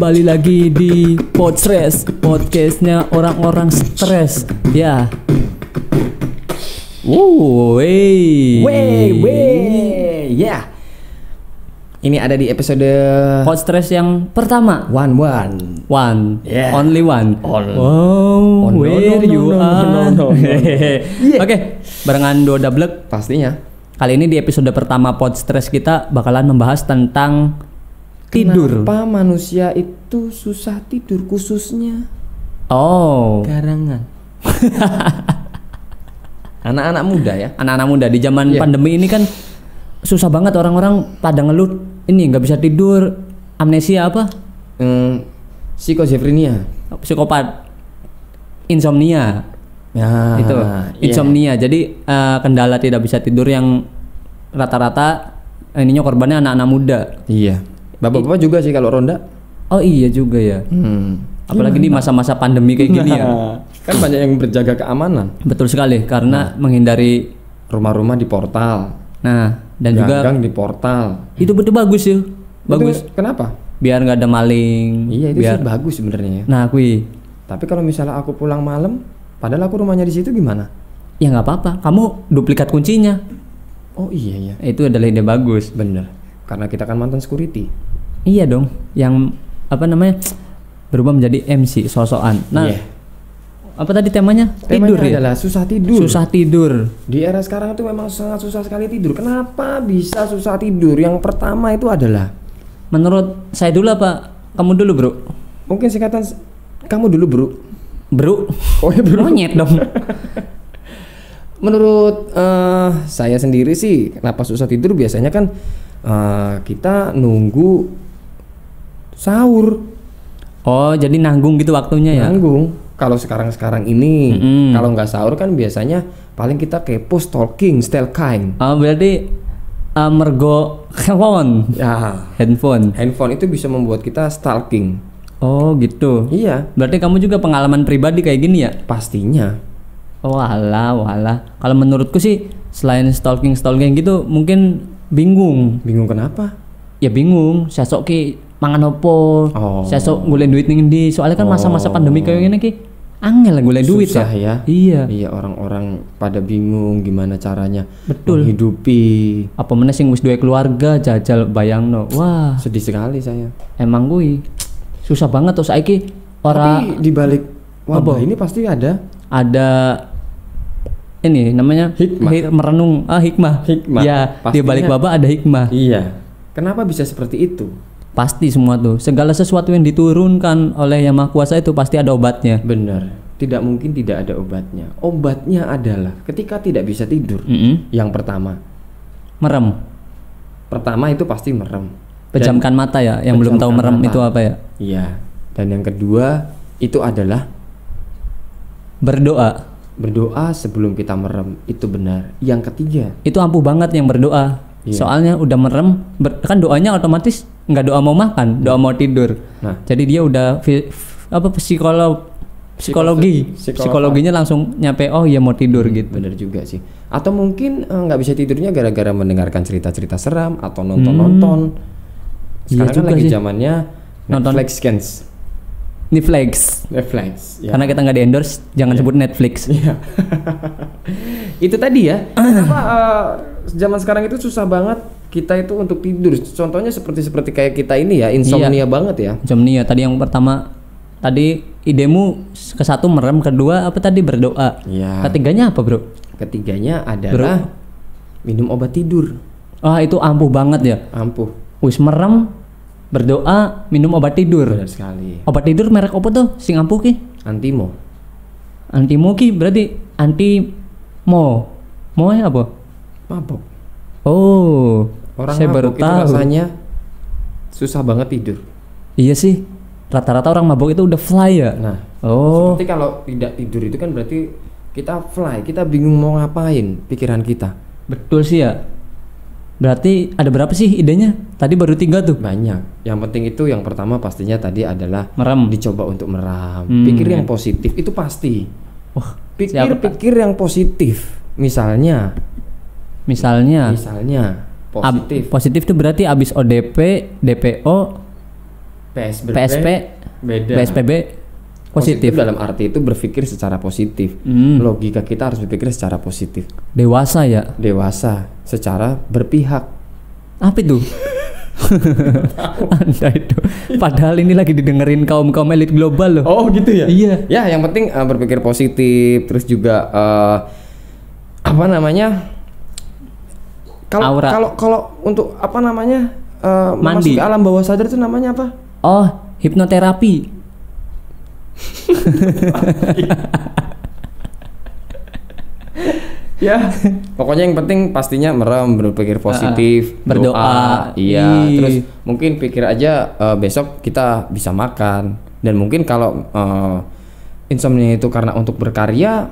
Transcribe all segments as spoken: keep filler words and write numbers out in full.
Kembali lagi di Podstress, podcastnya orang-orang stres. Ya. Wow, wey, wey, wey, ya. Ini ada di episode Podstress yang pertama. One one, one, yeah. Only one. On. Wow, Oh, no, where no, no, you no, are? no, no, no, no. Yeah. Oke, barengan Dua Dablek. Pastinya. Kali ini di episode pertama Podstress kita bakalan membahas tentang tidur. Kenapa manusia itu susah tidur, khususnya Oh, garangan? Anak-anak muda ya. anak-anak muda di zaman Yeah. pandemi ini kan susah banget, orang-orang pada ngeluh ini nggak bisa tidur, amnesia apa, Hmm, psikosefrenia. psikopat, insomnia. Ya, Itu insomnia. Jadi eh, kendala tidak bisa tidur yang rata-rata ininya korbannya anak-anak muda. Iya. Bapak-bapak juga sih kalau ronda. Oh iya juga ya. Hmm. Apalagi di masa-masa pandemi kayak gini ya. Kan banyak yang berjaga keamanan. Betul sekali, karena menghindari. Rumah-rumah di portal. Nah, dan juga Gang-gang di portal. itu betul bagus ya. Bagus. Itu kenapa? Biar nggak ada maling. Iya, itu biar sih bagus sebenarnya ya. Nah, kui. Tapi kalau misalnya aku pulang malam, padahal aku rumahnya di situ gimana? Ya nggak apa-apa. Kamu duplikat kuncinya. Oh iya ya, Itu adalah ide bagus. bener. Karena kita kan mantan security. Iya dong. Yang apa namanya? Berubah menjadi M C sosokan. Nah, Iya. apa tadi temanya? Temanya Tidur ya. adalah susah tidur. Susah tidur. Di era sekarang itu memang sangat susah sekali tidur. Kenapa bisa susah tidur? Yang pertama itu adalah, Menurut saya dulu apa? Kamu dulu, Bro? mungkin singkatan s- kamu dulu bro. Bro. Oh ya bro. Monyet dong. Menurut eh, saya sendiri sih, kenapa susah tidur biasanya kan eh, kita nunggu sahur, Oh, jadi nanggung gitu waktunya ya. nanggung. Kalau sekarang-sekarang ini, Mm-mm. kalau nggak sahur kan biasanya paling kita kepo, stalking, stalking. Oh, berarti uh, mergo handphone. Ya, Handphone. handphone itu bisa membuat kita stalking. Oh, gitu. Iya, Berarti kamu juga pengalaman pribadi kayak gini ya? pastinya. Oh, walah, walah. Kalau menurutku sih selain stalking-stalking gitu mungkin bingung. Bingung kenapa? Ya bingung, saya sok ki mangan opo. Oh. Saya sok golek duit ning ndi? Soalnya kan masa-masa Oh. pandemi kayak gini ki angel lah golek duit Susah ya. Iya. Iya, orang-orang pada bingung gimana caranya Betul. menghidupi. Apa meneh sing wis duwe keluarga jajal bayangno. Wah, Sedih sekali saya. emang kuwi susah banget tuh saiki ora Tapi di balik wabah Apa? ini pasti ada ada ini namanya Hikmah. hi- merenung ah hikmah. Hikmah. Ya, di Pastinya. balik wabah ada hikmah. Iya. Kenapa bisa seperti itu? Pasti semua tuh. Segala sesuatu yang diturunkan oleh Yang Maha Kuasa itu pasti ada obatnya. Benar. Tidak mungkin tidak ada obatnya. Obatnya adalah ketika tidak bisa tidur. Mm-mm. Yang pertama, Merem. pertama itu pasti merem. Pejamkan mata ya. Yang belum tahu Pejamkan merem mata. itu apa ya? Iya. Dan yang kedua itu adalah Berdoa. berdoa sebelum kita merem. Itu benar. Yang ketiga, Itu ampuh banget yang berdoa. Iya. Soalnya udah merem, ber- kan doanya otomatis nggak doa mau makan, doa mau tidur. Nah. Jadi dia udah fi- f- apa psikolog psikologi, Psiko- psikologinya langsung nyampe oh ya mau tidur gitu. benar juga sih. Atau mungkin eh, nggak bisa tidurnya gara-gara mendengarkan cerita-cerita seram atau nonton-nonton. Iya Sekarang kan juga lagi sih. zamannya Nonton. Netflix scans. Netflix. Netflix. Ya. Karena kita nggak di endorse, jangan sebut Netflix. Iya. Itu tadi ya. Kenapa eh, zaman sekarang itu susah banget kita itu untuk tidur. Contohnya seperti seperti kayak kita ini ya, insomnia banget ya. Insomnia tadi yang pertama, tadi idemu ke satu merem, kedua apa tadi berdoa. Iya. Ketiganya apa bro? Ketiganya adalah minum obat tidur. Wah itu ampuh banget ya. Ampuh. Wis merem, berdoa, minum obat tidur. Benar sekali. Obat tidur merek apa tuh? Sing ampuh ki? Antimo. Antimo ki berarti anti mo. Mo apa? Mabok. Oh, Orang saya baru mabok itu tahu. rasanya susah banget tidur. Iya sih. Rata-rata orang mabok itu udah fly ya. Nah, Oh, seperti kalau tidak tidur itu kan berarti kita fly, kita bingung mau ngapain pikiran kita. betul sih ya. Berarti ada berapa sih idenya? Tadi baru tiga tuh. Banyak. Yang penting itu yang pertama pastinya tadi adalah Merem. dicoba untuk meram. Hmm. Pikir yang positif itu pasti. Wah, siapa? Pikir-pikir yang positif. Misalnya, Misalnya misalnya ab- positif. positif tuh berarti abis O D P, D P O P S B P S P beda. P S P B positif. Dalam arti itu berpikir secara positif. Hmm. Logika kita harus berpikir secara positif. Dewasa ya. Dewasa secara berpihak. Apa itu? Anda itu. Padahal ini lagi didengerin kaum-kaum elit global loh. Oh gitu ya? Iya. Ya yang penting uh, berpikir positif, terus juga uh, apa namanya? Kalau Aura. kalau kalau untuk apa namanya? Uh, Mandi. memasuki alam bawah sadar itu namanya apa? Oh, hipnoterapi. Ya, pokoknya yang penting pastinya merem, berpikir positif, uh, berdoa. Iya, Ii. terus mungkin pikir aja uh, besok kita bisa makan, dan mungkin kalau uh, insomnia itu karena untuk berkarya,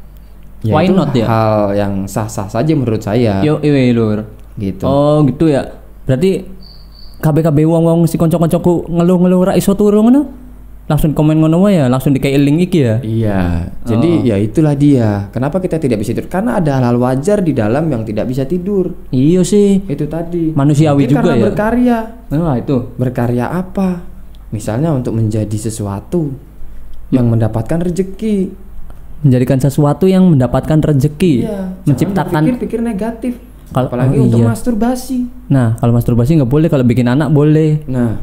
ya Why itu not ya? hal yang sah-sah saja menurut saya. Yo, iwe lur. Gitu. Oh, gitu ya. Berarti K B K B wong-wong si kanca-kancaku ngeluh-ngeluh ra iso turu ngono. Langsung komen ngono wae ya, langsung dikei link iki ya. Iya, jadi Oh. ya itulah dia. Kenapa kita tidak bisa tidur? Karena ada hal-hal wajar di dalam yang tidak bisa tidur. Iya sih. Itu tadi. Manusiawi Mungkin juga karena ya. berkarya. Nah, itu. Berkarya apa? Misalnya untuk menjadi sesuatu yang mendapatkan rezeki. Menjadikan sesuatu yang mendapatkan rezeki. Iya, Menciptakan. pikir-pikir negatif. Kal- Apalagi oh, untuk iya. masturbasi. Nah, kalau masturbasi nggak boleh, kalau bikin anak boleh. Nah,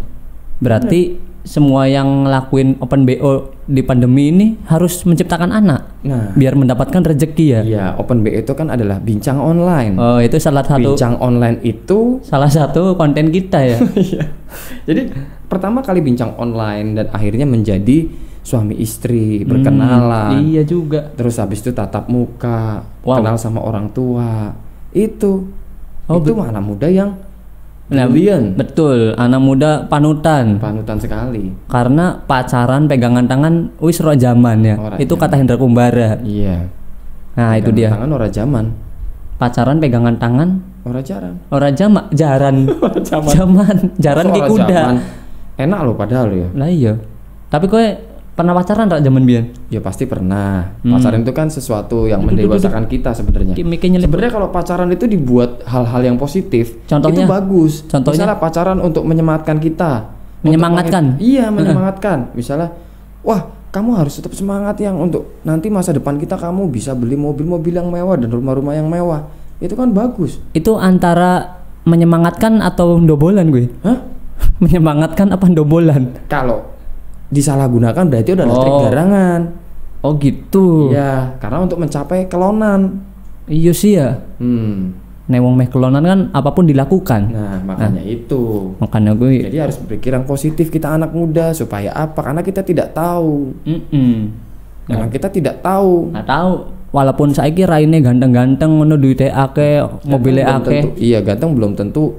Berarti semua yang ngelakuin open B O di pandemi ini harus menciptakan anak nah, biar mendapatkan rezeki ya. iya, Open B O itu kan adalah bincang online. Oh, itu salah satu Bincang online itu salah satu konten kita ya. Iya. Jadi pertama kali bincang online dan akhirnya menjadi suami istri, berkenalan. Hmm, iya juga. Terus habis itu tatap muka, Wow. kenal sama orang tua. Itu. Oh, itu bet- anak muda yang Nah, brilian. betul, anak muda panutan. Panutan sekali. Karena pacaran pegangan tangan wis ro zaman ya. Ora Itu zaman. kata Hendra Kumbara. Iya. Nah, itu Pegangan dia. Tangan ora zaman, Pacaran pegangan tangan ora jaran. ora jama, jaran. Zaman. Jaman, jaran Masa ki ora kuda. zaman? Enak loh padahal ya. Lah iya. Tapi kowe pernah pacaran rak zaman biyen? Ya pasti pernah. Hmm. Pacaran itu kan sesuatu yang Duh, duh, duh, mendewasakan kita sebenarnya. Ki mikir nyelip. Sebenarnya kalau pacaran itu dibuat hal-hal yang positif, Contohnya? itu bagus. Contohnya? Misalnya pacaran untuk menyemangatkan kita. Untuk Menyemangatkan? mengit- Iya, menyemangatkan. Misalnya, wah, kamu harus tetap semangat yang untuk nanti masa depan kita kamu bisa beli mobil-mobil yang mewah dan rumah-rumah yang mewah. Itu kan bagus. Itu antara menyemangatkan atau ndobolan gue? Hah? Menyemangatkan apa ndobolan? Kalau disalahgunakan berarti udah ada Oh. trik garangan. Oh gitu. Iya, karena untuk mencapai kelonan. Iya sih ya. Hmm. Newong meh kelonan kan apapun dilakukan. Nah, makanya itu. Makanya gue Jadi harus berpikir yang positif kita anak muda supaya apa? Karena kita tidak tahu. mm Memang kita tidak tahu. nggak tahu. Walaupun saiki raine ganteng-ganteng ngono duite akeh, mobile Ganteng belum akeh. tentu- Iya, ganteng belum tentu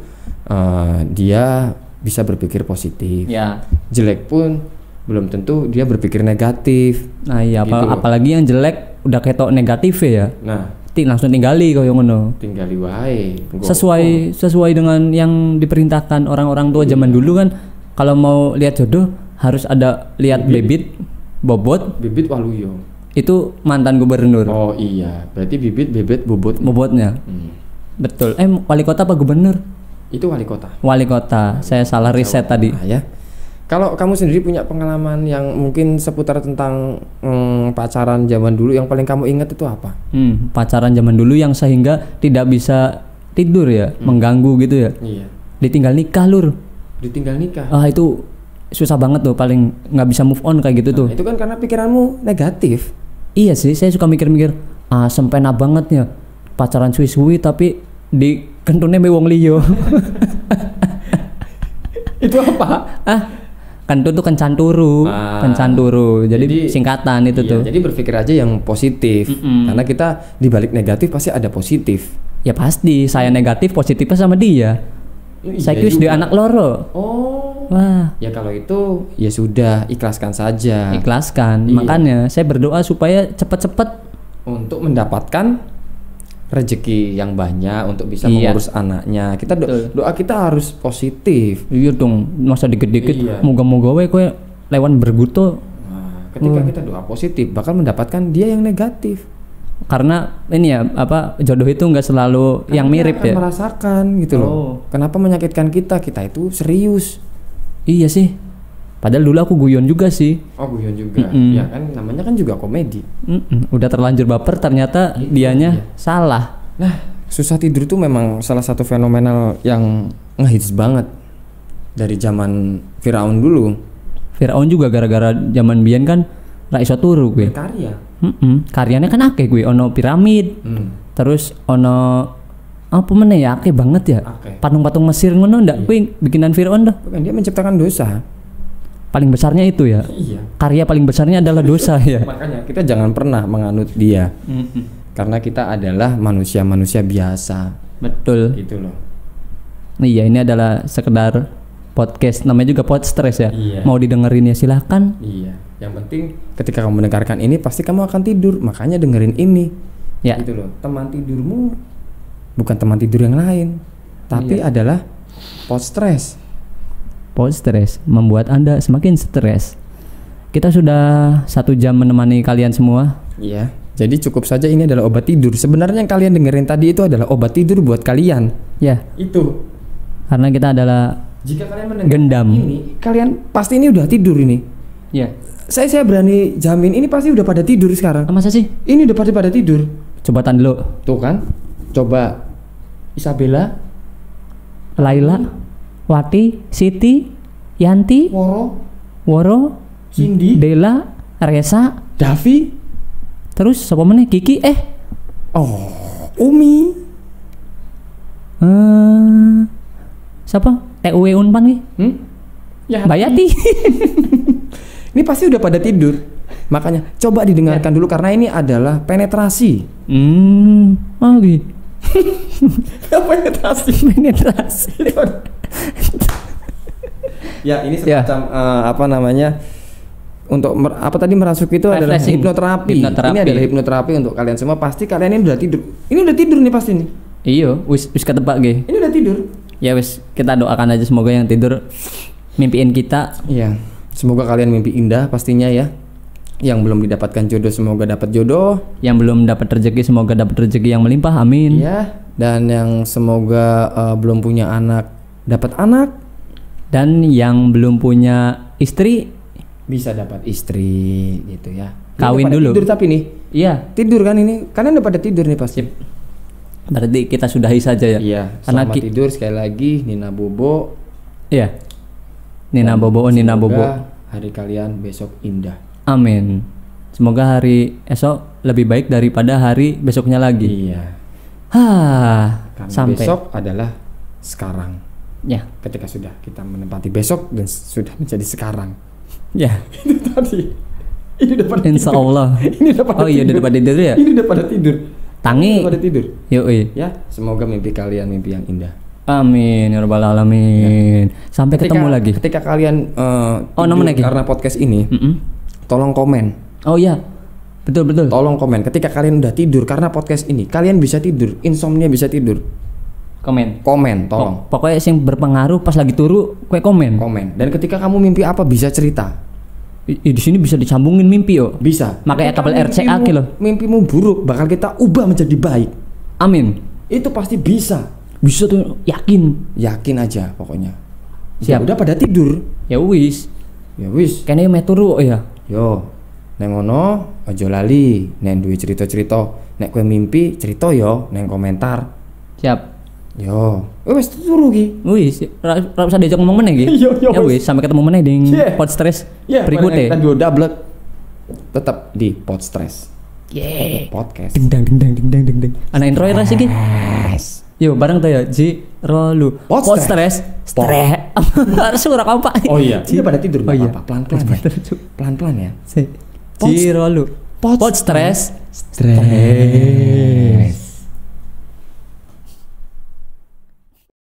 uh, dia bisa berpikir positif. Ya. Jelek pun belum tentu dia berpikir negatif. Nah, iya apa, Gitu loh. apalagi yang jelek udah ketok negatif ya. Nah, Ti langsung tinggali koyo ngono. tinggali wae. Nggo- Sesuai sesuai dengan yang diperintahkan orang-orang tua zaman dulu kan, kalau mau lihat jodoh harus ada lihat bibit, bobot, Bibit waluyo. itu mantan gubernur. Oh iya, berarti bibit, bebet, bobot. Bobotnya. Hmm. Betul. Eh, wali kota apa gubernur? Itu wali kota. Wali kota. Saya salah riset tadi. Nah, ya. Kalau kamu sendiri punya pengalaman yang mungkin seputar tentang mm, pacaran zaman dulu yang paling kamu ingat itu apa? Hmm, pacaran zaman dulu yang sehingga tidak bisa tidur ya, mengganggu gitu ya. Iya. Ditinggal nikah lur. Ditinggal nikah. Ah, itu susah banget tuh, paling nggak bisa move on kayak gitu tuh. Itu kan karena pikiranmu negatif. Iya sih, saya suka mikir-mikir, ah sempena banget ya pacaran suwi-suwi tapi di kentune me wong liya. Itu apa? Ah, kentut tuh kencan turu, Ah, kencan turu. Jadi, jadi- singkatan itu Iya, tuh. jadi berpikir aja yang positif. Mm-mm. Karena kita di balik negatif pasti ada positif. Ya pasti, saya negatif, positifnya sama dia. Saya Iya kira dia juga. anak loro. Oh. Wah, Ya kalau itu ya sudah ikhlaskan saja ikhlaskan. Iya. Makanya saya berdoa supaya cepet-cepet. untuk mendapatkan rezeki yang banyak untuk bisa Iya. mengurus anaknya. Kita do- Betul. doa kita harus positif. Iya dong, masa dikit-dikit. Iya. Moga-moga we kowe lewan berbuto. Nah, ketika Hmm. kita doa positif bakal mendapatkan dia yang negatif. Karena ini ya apa jodoh itu nggak selalu yang Karena mirip kita akan ya. merasakan gitu loh. Oh. Kenapa menyakitkan kita? Kita itu serius. Iya sih. Padahal dulu aku guyon juga sih. Oh guyon juga. Mm-mm. Ya kan namanya kan juga komedi. Mm-mm. Udah terlanjur baper ternyata Itu dianya dia. salah. Nah susah tidur tuh memang salah satu fenomenal yang ngehits banget dari zaman Firaun dulu. Firaun juga gara-gara zaman biyen kan ra iso turu gue. Karya. Heeh. Karyanya kan akeh gue, ono piramid. Hmm. Terus ono apa meneh ya akeh banget ya. Akeh. Patung-patung Mesir ngono ndak kuwi bikinan Firaun dah. Bukan dia menciptakan dosa. Paling besarnya itu ya. Iya. Karya paling besarnya adalah dosa ya. Makanya kita jangan pernah menganut dia. Karena kita adalah manusia-manusia biasa. Betul. Gitu loh. Iya, ini adalah sekedar podcast, namanya juga pod stress ya. Iya. Mau didengerin ya silahkan. Iya. Yang penting ketika kamu mendengarkan ini pasti kamu akan tidur. Makanya dengerin ini. Ya. Gitu loh. Teman tidurmu bukan teman tidur yang lain, tapi Iya. adalah pod stress. Pod stress membuat Anda semakin stres. Kita sudah satu jam menemani kalian semua. Iya. Jadi cukup saja ini adalah obat tidur. Sebenarnya yang kalian dengerin tadi itu adalah obat tidur buat kalian. Ya, Itu. karena kita adalah Jika kalian mendengar Gendam. ini, kalian pasti ini udah tidur ini. ya. Saya saya berani jamin ini pasti udah pada tidur sekarang. Ah, masa sih? Ini udah pada pada tidur. Coba tahan dulu. Tuh kan? Coba Isabella, Laila, Wati, Siti, Yanti, Woro, Woro, Cindy, Dela, Resa, Davi, terus siapa meneh? Kiki, eh, oh, Umi. eh, siapa? T U W Unpan nih? Hmm? Ya, Bayati. ini pasti udah pada tidur. Makanya coba didengarkan dulu karena ini adalah penetrasi. Hmm, oh gitu. Penetrasi. Penetrasi. Ya, ini Ya. semacam eh, apa namanya? Untuk mer- apa tadi merasuki itu adalah Refreshing. hipnoterapi. Hipnoterapi. Ini adalah hipnoterapi untuk kalian semua. Pasti kalian ini udah tidur. Ini udah tidur nih pasti nih. Iya, wis wis ketebak ge. Ini udah tidur. Ya wis, kita doakan aja semoga yang tidur mimpiin kita. Iya. Semoga kalian mimpi indah pastinya ya. Yang belum didapatkan jodoh semoga dapat jodoh. Yang belum dapat rezeki semoga dapat rezeki yang melimpah. Amin. Iya. Dan yang semoga eh, belum punya anak dapat anak. Dan yang belum punya istri, Bisa dapat istri gitu ya. Ini Kawin udah pada dulu. Tidur tapi nih. iya. Tidur kan ini. Kalian udah pada tidur nih pasti. Berarti kita sudahi saja ya. Iya. Karena Selamat ki- tidur sekali lagi Nina Bobo. Iya. Nina Dan Bobo, Nina semoga Bobo. hari kalian besok indah. Amin. Semoga hari esok lebih baik daripada hari besoknya lagi. Iya. Hah, Karena sampai besok adalah sekarang. ya. Ketika sudah kita menempati besok dan sudah menjadi sekarang. Ya. Itu tadi. Ini udah pada Insya tidur. Allah. Ini udah pada Oh iya, tidur. udah pada tidur ya? Ini udah pada tidur. Tangi. Udah pada tidur. Yoi. Ya, semoga mimpi kalian mimpi yang indah. Amin ya rabbal alamin. Sampai ketemu lagi. Ketika kalian eh, Oh, tidur namanya lagi? karena podcast ini, Mm-mm. tolong komen. Oh iya. Betul betul. Tolong komen ketika kalian udah tidur karena podcast ini. Kalian bisa tidur, insomnia bisa tidur. Komen. Komen, tolong. Pok- Pokoknya yang berpengaruh pas lagi turu, kue komen. Komen. Dan ketika kamu mimpi apa bisa cerita. I, i- di sini bisa disambungin mimpi yo. Bisa. Makanya Ketika kabel R C A mimpimu- ki loh. Mimpimu buruk bakal kita ubah menjadi baik. Amin. Itu pasti bisa. Bisa tuh, yakin. Yakin aja pokoknya. Siap. Ya udah pada tidur. Ya wis. Ya wis. Kayaknya meh turu oh ya. Yo. Neng ngono aja lali. Neng duwe cerita-cerita. Nek kowe mimpi cerita yo neng komentar. Siap. Yo. Wis turu ki. Wis, ra ra usah diajak ngomong meneh iki. Yo, yo, Ya wis, sampai ketemu meneh ding Yeah. pod stress Ya, berikutnya. Kita dua double tetap di Pod Stress Yeah. Podcast. Ding dang ding dang ding dang ding ding. Ana intro ya iki. Yes. Yo bareng tuh ya Ji Rolu. Pod Pod stress. stress. Stres. Harus suara kompak. Oh iya, Ji. ini pada tidur Oh nggak iya. apa-apa, pelan-pelan ya. Pelan-pelan ya. Si. Pod- Ji Rolu. Pod Pod stress. Stress.